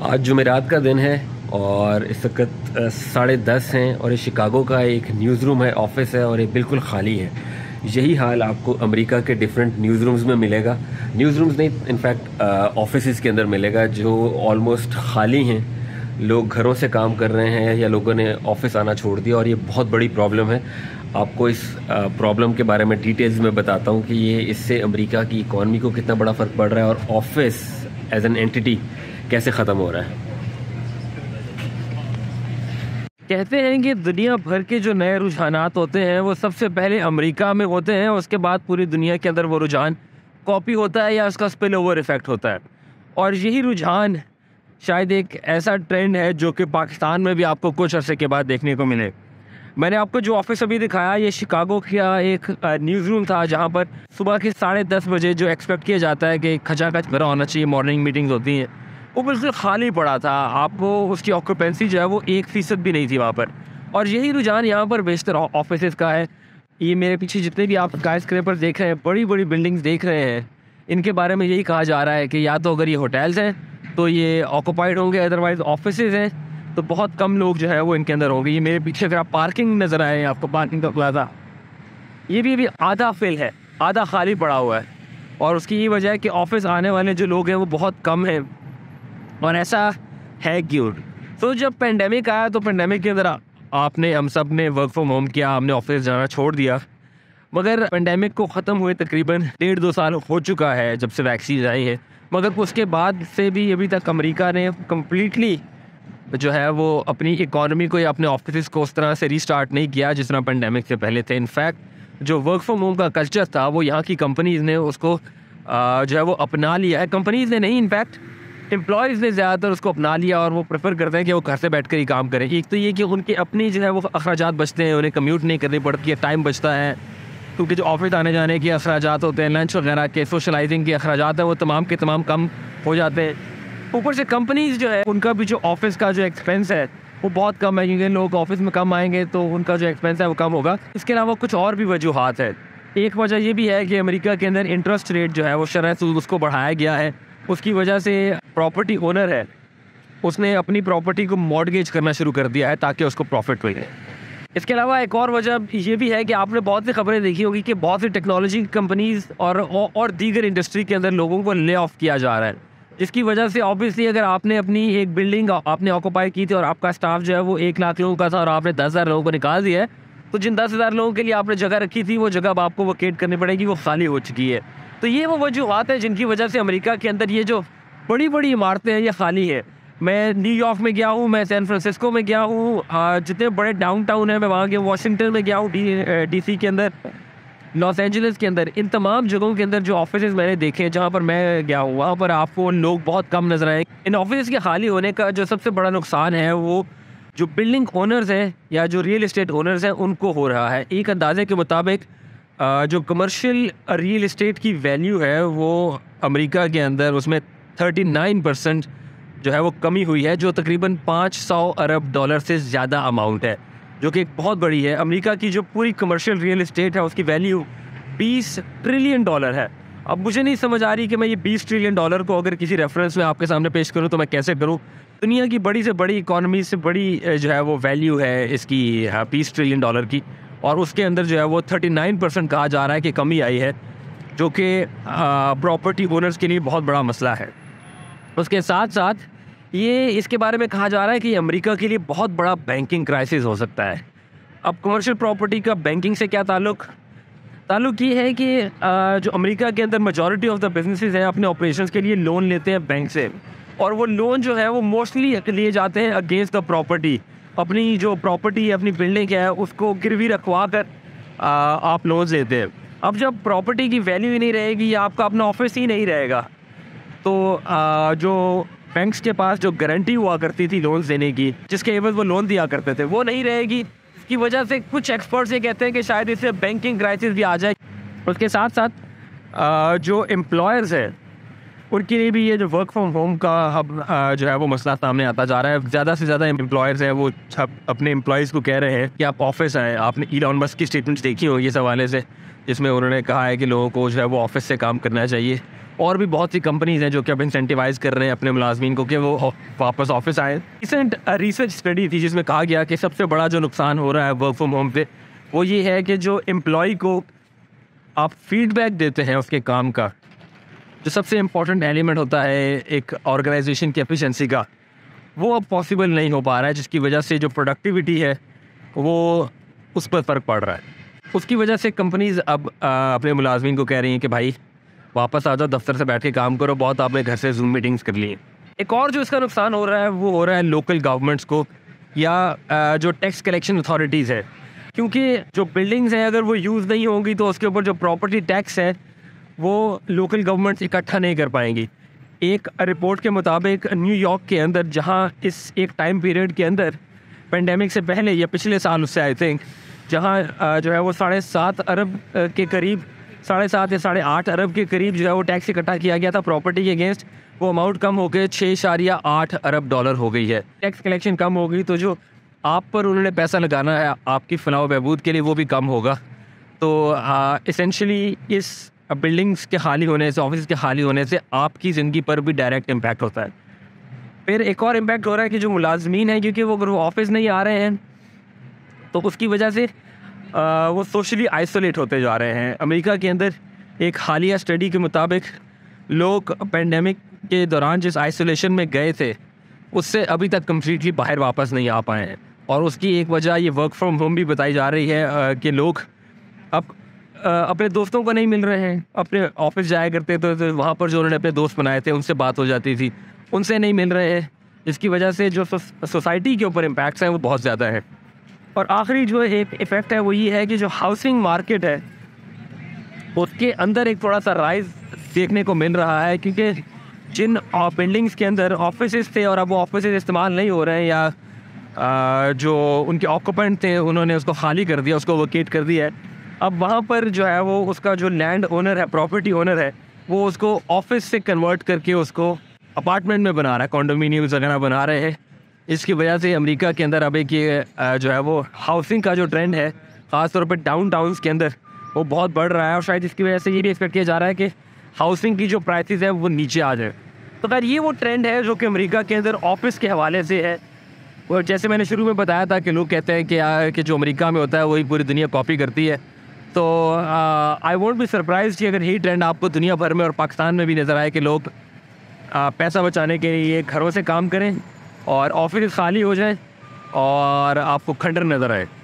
आज जुमेरात का दिन है और इस वक्त 10:30 हैं और ये शिकागो का एक न्यूज़ रूम है, ऑफिस है और ये बिल्कुल ख़ाली है। यही हाल आपको अमेरिका के डिफरेंट न्यूज़ रूम्स में मिलेगा। न्यूज़ रूम्स नहीं, इनफैक्ट ऑफिसेज़ के अंदर मिलेगा जो ऑलमोस्ट ख़ाली हैं। लोग घरों से काम कर रहे हैं या लोगों ने ऑफिस आना छोड़ दिया और ये बहुत बड़ी प्रॉब्लम है। आपको इस प्रॉब्लम के बारे में डिटेल्स में बताता हूँ कि ये इससे अमेरिका की इकॉनमी को कितना बड़ा फ़र्क पड़ रहा है और ऑफिस एज एन एंटिटी कैसे ख़त्म हो रहा है। कहते हैं कि दुनिया भर के जो नए रुझानात होते हैं वो सबसे पहले अमेरिका में होते हैं, उसके बाद पूरी दुनिया के अंदर वो रुझान कॉपी होता है या उसका स्पिल ओवर इफ़ेक्ट होता है। और यही रुझान शायद एक ऐसा ट्रेंड है जो कि पाकिस्तान में भी आपको कुछ अरसे के बाद देखने को मिले। मैंने आपको जो ऑफिस अभी दिखाया ये शिकागो का एक न्यूज़ रूम था जहाँ पर सुबह के 10:30 बजे जो एक्सपेक्ट किया जाता है कि खचाखच भरा होना चाहिए, मॉर्निंग मीटिंग्स होती हैं, वो बिल्कुल खाली पड़ा था। आपको उसकी ऑक्यूपेंसी जो है वो 1% भी नहीं थी वहाँ पर। और यही रुझान यहाँ पर बेशतर ऑफिस का है। ये मेरे पीछे जितने भी आप स्काई स्क्रैपर देख रहे हैं, बड़ी बड़ी बिल्डिंग्स देख रहे हैं, इनके बारे में यही कहा जा रहा है कि या तो अगर ये होटल्स हैं तो ये ऑक्यूपाइड होंगे, अदरवाइज़ ऑफिसेज हैं तो बहुत कम लोग जो है वो इनके अंदर होंगे। ये मेरे पीछे अगर आप पार्किंग नज़र आए, आपको पार्किंग का प्लाजा, ये भी अभी आधा फिल है, आधा खाली पड़ा हुआ है। और उसकी ये वजह है कि ऑफिस आने वाले जो लोग हैं वो बहुत कम हैं। और ऐसा है क्यों? तो जब पेंडेमिक आया तो पेंडेमिक के अंदर हम सब ने वर्क फ्रॉम होम किया, हमने ऑफिस जाना छोड़ दिया। मगर पेंडेमिक को ख़त्म हुए तकरीबन 1.5-2 साल हो चुका है जब से वैक्सीन आई है। मगर उसके बाद से भी अभी तक अमेरिका ने कम्प्लीटली जो है वो अपनी इकॉनमी को या अपने ऑफिस को उस तरह से रीस्टार्ट नहीं किया जिस तरह पेंडेमिक से पहले थे। इनफैक्ट जो वर्क फ्रॉम होम का कल्चर था वो यहाँ की कंपनीज़ ने उसको जो है वो अपना लिया है। कंपनीज़ ने नहीं, इनफैक्ट एम्प्लॉयज़ ने ज़्यादातर उसको अपना लिया और वो प्रेफर करते हैं कि वो घर से बैठ कर ही काम करें। एक तो ये कि उनके अपनी जो है वो अखराजात बचते हैं, उन्हें कम्यूट नहीं करनी पड़ती है, टाइम बचता है, क्योंकि जो ऑफिस आने जाने के अखराजात होते हैं, लंच वगैरह के, सोशलाइजिंग के अखराजात हैं, वो तमाम के तमाम कम हो जाते हैं। ऊपर से कंपनीज़ जो है उनका भी जो ऑफिस का जो एक्सपेंस है वो बहुत कम है, क्योंकि लोग ऑफिस में कम आएंगे तो उनका जो एक्सपेंस है वो कम होगा। इसके अलावा कुछ और भी वजूहात है। एक वजह ये भी है कि अमेरिका के अंदर इंटरेस्ट रेट जो है वो शरह सूद उसको बढ़ाया गया है। उसकी वजह से प्रॉपर्टी ओनर है उसने अपनी प्रॉपर्टी को मॉर्टगेज करना शुरू कर दिया है ताकि उसको प्रॉफिट मिले। इसके अलावा एक और वजह ये भी है कि आपने बहुत सी खबरें देखी होगी कि बहुत सी टेक्नोलॉजी कंपनीज़ और दीगर इंडस्ट्री के अंदर लोगों को ले ऑफ किया जा रहा है, जिसकी वजह से ऑब्वियसली अगर आपने अपनी एक बिल्डिंग आपने ऑक्यूपाई की थी और आपका स्टाफ जो है वो 1 लाख लोगों का था और आपने 10,000 लोगों को निकाल दिया है, तो जिन 10,000 लोगों के लिए आपने जगह रखी थी वो जगह अब आपको वकेट करनी पड़ेगी, वो खाली हो चुकी है। तो ये वो वजूहत है जिनकी वजह से अमेरिका के अंदर ये जो बड़ी बड़ी इमारतें हैं ये खाली है। मैं न्यूयॉर्क में गया हूँ, मैं सैन फ्रांसिस्को में गया हूँ, जितने बड़े डाउनटाउन है मैं वहाँ गया, वाशिंगटन में गया हूँ, DC के अंदर, लॉस एंजलिस के अंदर, इन तमाम जगहों के अंदर जो ऑफिस मैंने देखे हैं जहाँ पर मैं गया हूँ वहाँ पर आपको लोग बहुत कम नजर आए। इन ऑफिस के खाली होने का जो सबसे बड़ा नुकसान है वो जो बिल्डिंग ओनर्स हैं या जो रियल इस्टेट ओनर्स हैं उनको हो रहा है। एक अंदाजे के मुताबिक जो कमर्शियल रियल इस्टेट की वैल्यू है वो अमेरिका के अंदर उसमें 39% जो है वो कमी हुई है, जो तकरीबन 500 अरब डॉलर से ज़्यादा अमाउंट है, जो कि एक बहुत बड़ी है। अमेरिका की जो पूरी कमर्शियल रियल इस्टेट है उसकी वैल्यू 20 ट्रिलियन डॉलर है। अब मुझे नहीं समझ आ रही कि मैं ये 20 ट्रिलियन डॉलर को अगर किसी रेफरेंस में आपके सामने पेश करूं तो मैं कैसे करूं। दुनिया की बड़ी से बड़ी इकॉनमी से बड़ी जो है वो वैल्यू है इसकी 20 ट्रिलियन डॉलर की, और उसके अंदर जो है वो 39% कहा जा रहा है कि कमी आई है, जो कि प्रॉपर्टी ओनर्स के लिए बहुत बड़ा मसला है। उसके साथ साथ ये इसके बारे में कहा जा रहा है कि अमेरिका के लिए बहुत बड़ा बैंकिंग क्राइसिस हो सकता है। अब कमर्शियल प्रॉपर्टी का बैंकिंग से क्या ताल्लुक ये है कि जो अमेरिका के अंदर मेजॉरिटी ऑफ द बिजनेसेस हैं अपने ऑपरेशंस के लिए लोन लेते हैं बैंक से, और वो लोन जो है वो मोस्टली लिए जाते हैं अगेंस्ट द प्रॉपर्टी। अपनी जो प्रॉपर्टी है, अपनी बिल्डिंग है, उसको गिरवी रखवा कर आप लोन लेते हैं। अब जब प्रॉपर्टी की वैल्यू ही नहीं रहेगी या आपका अपना ऑफिस ही नहीं रहेगा तो जो बैंक्स के पास जो गारंटी हुआ करती थी लोन देने की, जिसके एवज वो लोन दिया करते थे, वो नहीं रहेगी। इसकी वजह से कुछ एक्सपर्ट्स ये कहते हैं कि शायद इससे बैंकिंग क्राइसिस भी आ जाए। उसके साथ साथ जो एम्प्लॉयर्स हैं उनके लिए भी ये जो वर्क फ्रॉम होम का अब जो है वो मसला सामने आता जा रहा है। ज़्यादा से ज़्यादा एम्प्लॉयर्स हैं वो अपने एम्प्लॉयज़ को कह रहे हैं कि आप ऑफिस आएँ। आपने इलॉन मस्क की स्टेटमेंट्स देखी होगी इस हवाले से, जिसमें उन्होंने कहा है कि लोगों को जो है वो ऑफिस से काम करना चाहिए। और भी बहुत सी कंपनीज़ हैं जो कि अब इंसेंटिवाइज़ कर रहे हैं अपने मुलाजमीन को कि वो वापस ऑफिस आएँ। रिसेंट रिसर्च स्टडी थी जिसमें कहा गया कि सबसे बड़ा जो नुकसान हो रहा है वर्क फ्रॉम होम से वो ये है कि जो एम्प्लॉय को आप फीडबैक देते हैं उसके काम का, जो सबसे इम्पॉर्टेंट एलिमेंट होता है एक ऑर्गेनाइजेशन की एफिशिएंसी का, वो अब पॉसिबल नहीं हो पा रहा है, जिसकी वजह से जो प्रोडक्टिविटी है वो उस पर फ़र्क पड़ रहा है। उसकी वजह से कंपनीज़ अब अपने मुलाजमीन को कह रही हैं कि भाई वापस आ जाओ, दफ्तर से बैठ के काम करो, बहुत आपने घर से जूम मीटिंग्स कर ली हैं। एक और जो इसका नुकसान हो रहा है वो हो रहा है लोकल गवर्नमेंट्स को या जो टैक्स कलेक्शन अथॉरिटीज़ है, क्योंकि जो बिल्डिंग्स हैं अगर वो यूज़ नहीं होंगी तो उसके ऊपर जो प्रॉपर्टी टैक्स है वो लोकल गवर्नमेंट्स इकट्ठा नहीं कर पाएंगी। एक रिपोर्ट के मुताबिक न्यूयॉर्क के अंदर, जहां इस एक टाइम पीरियड के अंदर पेंडेमिक से पहले या पिछले साल उससे आई थिंक, जहां जो है वो 7.5 अरब के करीब, 7.5 या 8.5 अरब के करीब जो है वो टैक्स इकट्ठा किया गया था प्रॉपर्टी के अगेंस्ट, वो अमाउंट कम होकर 6.8 अरब डॉलर हो गई है। टैक्स कलेक्शन कम हो गई तो जो आप पर उन्होंने पैसा लगाना है आपकी फलाह व बहबूद के लिए वो भी कम होगा। तो इसेंशली इस बिल्डिंग्स के खाली होने से, ऑफिस के खाली होने से आपकी ज़िंदगी पर भी डायरेक्ट इम्पैक्ट होता है। फिर एक और इम्पैक्ट हो रहा है कि जो मुलाजमीन हैं, क्योंकि वो अगर वो ऑफिस नहीं आ रहे हैं तो उसकी वजह से वो सोशली आइसोलेट होते जा रहे हैं। अमेरिका के अंदर एक हालिया स्टडी के मुताबिक लोग पेंडेमिक के दौरान जिस आइसोलेशन में गए थे उससे अभी तक कम्प्लीटली बाहर वापस नहीं आ पाए हैं, और उसकी एक वजह ये वर्क फ्रॉम होम भी बताई जा रही है कि लोग अब अपने दोस्तों को नहीं मिल रहे हैं। अपने ऑफिस जाया करते तो वहाँ पर जो उन्होंने अपने दोस्त बनाए थे उनसे बात हो जाती थी, उनसे नहीं मिल रहे हैं, जिसकी वजह से जो सोसाइटी के ऊपर इम्पैक्ट्स हैं वो बहुत ज़्यादा है। और आखिरी जो एक इफ़ेक्ट है वो ये है कि जो हाउसिंग मार्केट है उसके अंदर एक थोड़ा सा राइज देखने को मिल रहा है, क्योंकि जिन बिल्डिंग्स के अंदर ऑफिसेज थे और अब वो ऑफिसेज इस्तेमाल नहीं हो रहे हैं या जो उनके ऑक्यूपेंट थे उन्होंने उसको खाली कर दिया, उसको वकेट कर दिया है, अब वहाँ पर जो है वो उसका जो लैंड ओनर है, प्रॉपर्टी ओनर है, वो उसको ऑफिस से कन्वर्ट करके उसको अपार्टमेंट में बना रहा है, कॉन्डोमिनियम्स वगैरह बना रहे हैं। इसकी वजह से अमेरिका के अंदर अब एक ये जो है वो हाउसिंग का जो ट्रेंड है ख़ासतौर पर डाउन टाउन्स के अंदर वो बहुत बढ़ रहा है, और शायद इसकी वजह से ये भी एक्सपेक्ट किया जा रहा है कि हाउसिंग की जो प्राइसेस है वो नीचे आ जाए। तो खैर ये वो ट्रेंड है जो कि अमेरिका के अंदर ऑफिस के हवाले से है। और जैसे मैंने शुरू में बताया था कि लोग कहते हैं कि जो अमेरिका में होता है वही पूरी दुनिया कॉपी करती है, तो आई वोंट बी सरप्राइज कि अगर यही ट्रेंड आपको दुनिया भर में और पाकिस्तान में भी नज़र आए कि लोग पैसा बचाने के लिए घरों से काम करें और ऑफिस खाली हो जाए और आपको खंडर नज़र आए।